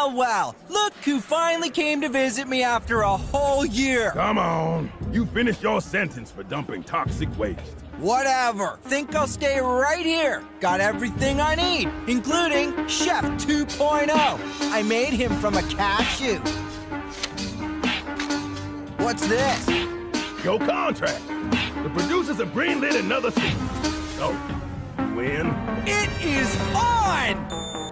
well. Look who finally came to visit me after a whole year. Come on. You finished your sentence for dumping toxic waste. Whatever. Think I'll stay right here. Got everything I need, including Chef 2.0. I made him from a cashew. What's this? Your contract. The producers have greenlit another season. So, you win. It is on!